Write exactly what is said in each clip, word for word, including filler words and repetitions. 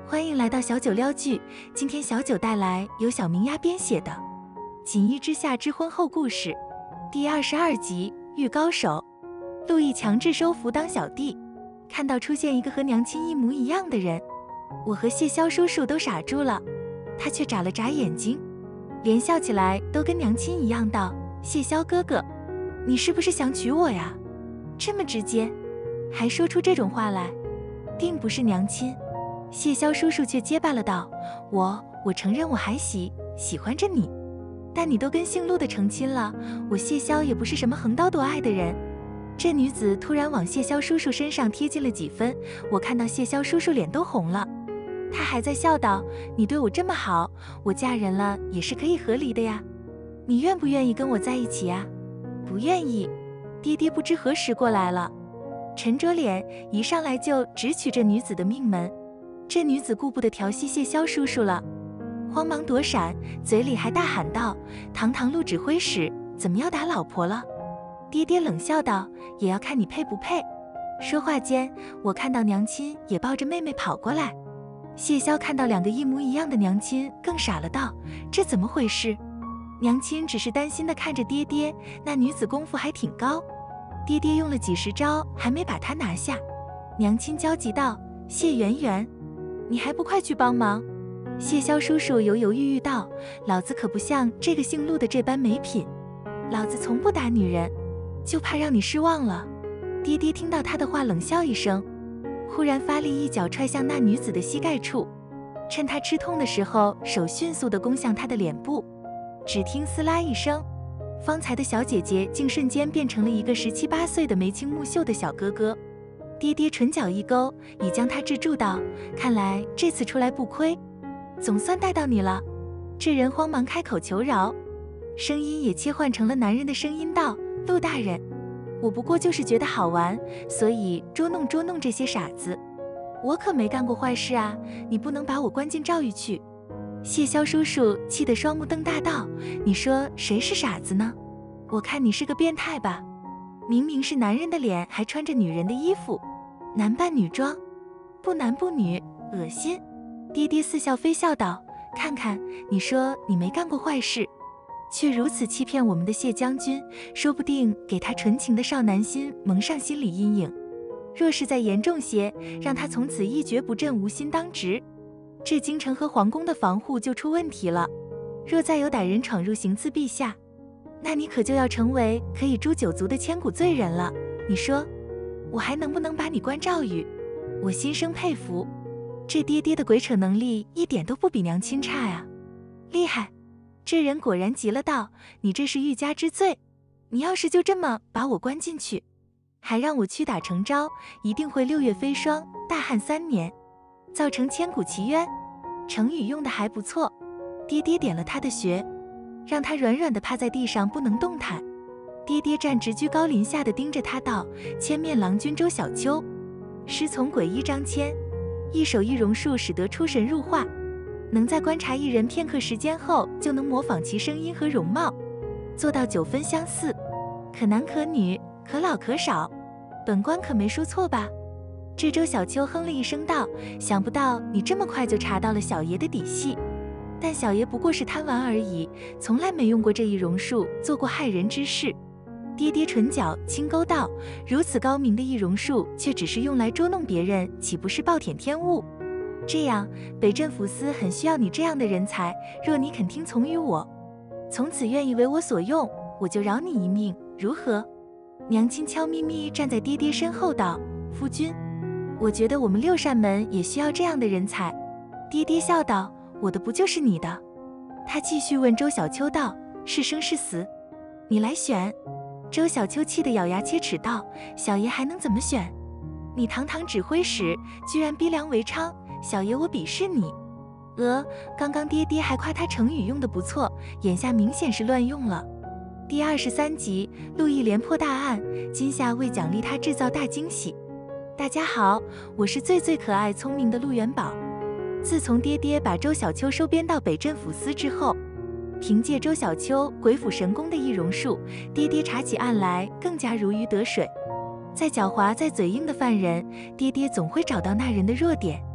欢迎来到小九撩剧，今天小九带来由小明鸭编写的《锦衣之下之婚后故事》第二十二集《遇高手》。陆毅强制收服当小弟，看到出现一个和娘亲一模一样的人，我和谢萧叔叔都傻住了，他却眨了眨眼睛，连笑起来都跟娘亲一样道：“谢萧哥哥，你是不是想娶我呀？这么直接，还说出这种话来，定不是娘亲。”谢萧叔叔却结巴了道：“我我承认我还喜喜欢着你，但你都跟姓陆的成亲了，我谢萧也不是什么横刀夺爱的人。”这女子突然往谢萧叔叔身上贴近了几分，我看到谢萧叔叔脸都红了。他还在笑道：“你对我这么好，我嫁人了也是可以和离的呀。你愿不愿意跟我在一起呀？”“不愿意。”爹爹不知何时过来了，沉着脸一上来就直取这女子的命门。这女子顾不得调戏谢萧叔叔了，慌忙躲闪，嘴里还大喊道：“堂堂陆指挥使，怎么要打老婆了？”爹爹冷笑道：“也要看你配不配。”说话间，我看到娘亲也抱着妹妹跑过来。谢萧看到两个一模一样的娘亲，更傻了，道：“这怎么回事？”娘亲只是担心地看着爹爹，那女子功夫还挺高，爹爹用了几十招还没把她拿下。娘亲焦急道：“谢圆圆，你还不快去帮忙？”谢萧叔叔犹犹豫豫道：“老子可不像这个姓陆的这般没品，老子从不打女人，就怕让你失望了。”爹爹听到他的话冷笑一声，忽然发力一脚踹向那女子的膝盖处，趁她吃痛的时候，手迅速地攻向她的脸部。只听撕拉一声，方才的小姐姐竟瞬间变成了一个十七八岁的眉清目秀的小哥哥。爹爹唇角一勾，已将他制住道：“看来这次出来不亏，总算带到你了。”这人慌忙开口求饶，声音也切换成了男人的声音道：“陆大人，我不过就是觉得好玩，所以捉弄捉弄这些傻子，我可没干过坏事啊，你不能把我关进诏狱去。”谢萧叔叔气得双目瞪大道：“你说谁是傻子呢？我看你是个变态吧，明明是男人的脸，还穿着女人的衣服，男扮女装，不男不女，恶心。”爹爹似笑非笑道：“看看，你说你没干过坏事，却如此欺骗我们的谢将军，说不定给他纯情的少男心蒙上心理阴影。若是再严重些，让他从此一蹶不振，无心当职，这京城和皇宫的防护就出问题了。若再有歹人闯入行刺陛下，那你可就要成为可以诛九族的千古罪人了。你说我还能不能把你关诏狱？”我心生佩服，这爹爹的鬼扯能力一点都不比娘亲差呀，厉害！这人果然急了，道：“你这是欲加之罪，你要是就这么把我关进去，还让我屈打成招，一定会六月飞霜，大旱三年，造成千古奇冤。”成语用的还不错。爹爹点了他的穴，让他软软的趴在地上不能动弹。爹爹站直居高临下的盯着他道：“千面郎君周小秋，师从鬼医张骞，一手一榕术使得出神入化，能在观察一人片刻时间后，就能模仿其声音和容貌，做到九分相似，可男可女，可老可少，本官可没说错吧？”这周小秋哼了一声道：“想不到你这么快就查到了小爷的底细，但小爷不过是贪玩而已，从来没用过这一榕术做过害人之事。”爹爹唇角轻勾道：“如此高明的易容术，却只是用来捉弄别人，岂不是暴殄天物？这样，北镇抚司很需要你这样的人才。若你肯听从于我，从此愿意为我所用，我就饶你一命，如何？”娘亲悄咪咪站在爹爹身后道：“夫君，我觉得我们六扇门也需要这样的人才。”爹爹笑道：“我的不就是你的？”他继续问周小秋道：“是生是死？你来选。”周小秋气得咬牙切齿道：“小爷还能怎么选？你堂堂指挥使，居然逼良为娼，小爷我鄙视你。”呃，刚刚爹爹还夸他成语用得不错，眼下明显是乱用了。第二十三集，陆毅连破大案，今夏为奖励他制造大惊喜。大家好，我是最最可爱聪明的陆元宝。自从爹爹把周小秋收编到北镇抚司之后，凭借周小秋鬼斧神工的易容术，爹爹查起案来更加如鱼得水。再狡猾再嘴硬的犯人，爹爹总会找到那人的弱点，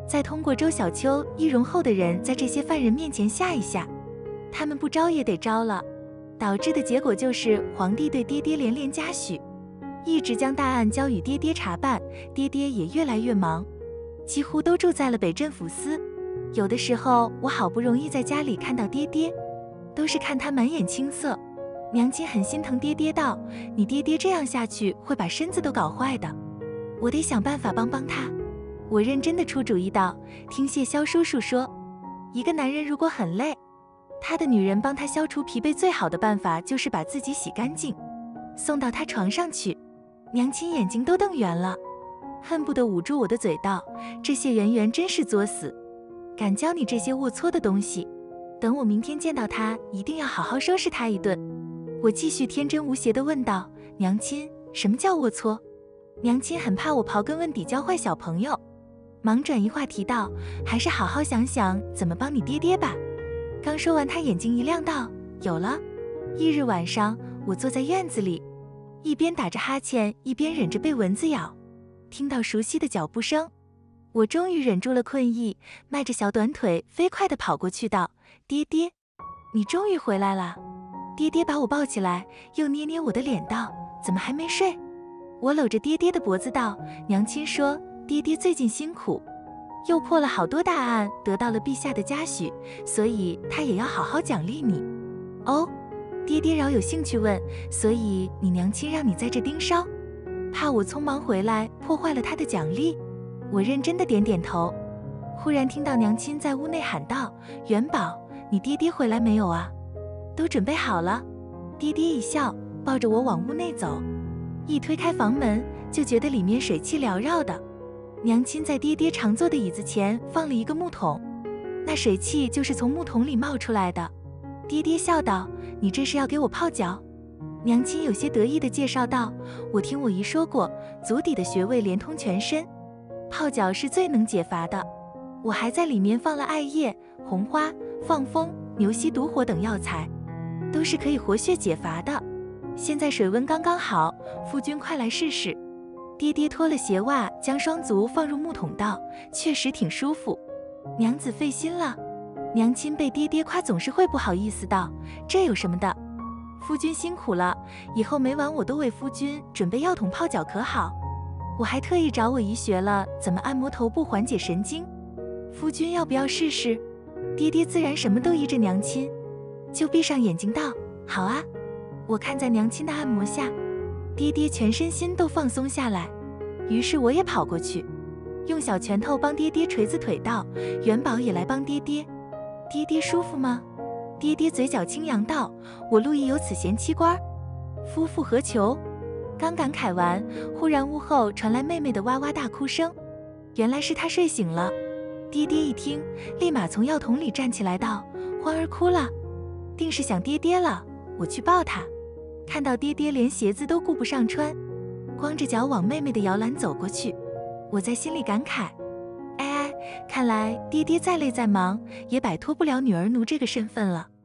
再通过周小秋易容后的人在这些犯人面前吓一吓，他们不招也得招了。导致的结果就是皇帝对爹爹连连嘉许，一直将大案交与爹爹查办，爹爹也越来越忙，几乎都住在了北镇抚司。有的时候我好不容易在家里看到爹爹，都是看他满眼青涩。娘亲很心疼爹爹道：“你爹爹这样下去会把身子都搞坏的，我得想办法帮帮他。”我认真的出主意道：“听谢萧叔叔说，一个男人如果很累，他的女人帮他消除疲惫最好的办法就是把自己洗干净，送到他床上去。”娘亲眼睛都瞪圆了，恨不得捂住我的嘴道：“这谢圆圆真是作死，敢教你这些龌龊的东西，等我明天见到他，一定要好好收拾他一顿。”我继续天真无邪地问道：“娘亲，什么叫龌龊？”娘亲很怕我刨根问底教坏小朋友，忙转移话题道：“还是好好想想怎么帮你爹爹吧。”刚说完，他眼睛一亮道：“有了。”翌日晚上，我坐在院子里，一边打着哈欠，一边忍着被蚊子咬，听到熟悉的脚步声，我终于忍住了困意，迈着小短腿飞快地跑过去道：“爹爹，你终于回来了。”爹爹把我抱起来，又捏捏我的脸道：“怎么还没睡？”我搂着爹爹的脖子道：“娘亲说爹爹最近辛苦，又破了好多大案，得到了陛下的嘉许，所以他也要好好奖励你。”哦，爹爹饶有兴趣问：“所以你娘亲让你在这盯梢，怕我匆忙回来破坏了他的奖励？”我认真的点点头。忽然听到娘亲在屋内喊道：“元宝，你爹爹回来没有啊？都准备好了。”爹爹一笑，抱着我往屋内走。一推开房门，就觉得里面水汽缭绕的。娘亲在爹爹常坐的椅子前放了一个木桶，那水汽就是从木桶里冒出来的。爹爹笑道：“你这是要给我泡脚？”娘亲有些得意地介绍道：“我听我姨说过，足底的穴位连通全身，泡脚是最能解乏的。我还在里面放了艾叶、红花、放风、牛膝毒火等药材，都是可以活血解乏的。现在水温刚刚好，夫君快来试试。”爹爹脱了鞋袜，将双足放入木桶道：“确实挺舒服，娘子费心了。”娘亲被爹爹夸总是会不好意思道：“这有什么的？夫君辛苦了，以后每晚我都为夫君准备药桶泡脚可好？我还特意找我姨学了怎么按摩头部缓解神经，夫君要不要试试？”爹爹自然什么都依着娘亲，就闭上眼睛道：“好啊。”我看在娘亲的按摩下，爹爹全身心都放松下来，于是我也跑过去，用小拳头帮爹爹捶子腿道：“元宝也来帮爹爹。”爹爹舒服吗？爹爹嘴角轻扬道：“我路易有此贤妻官，夫复何求？”刚感慨完，忽然屋后传来妹妹的哇哇大哭声，原来是她睡醒了。爹爹一听，立马从药桶里站起来道：“欢儿哭了，定是想爹爹了，我去抱她。”看到爹爹连鞋子都顾不上穿，光着脚往妹妹的摇篮走过去，我在心里感慨：哎哎，看来爹爹再累再忙，也摆脱不了女儿奴这个身份了。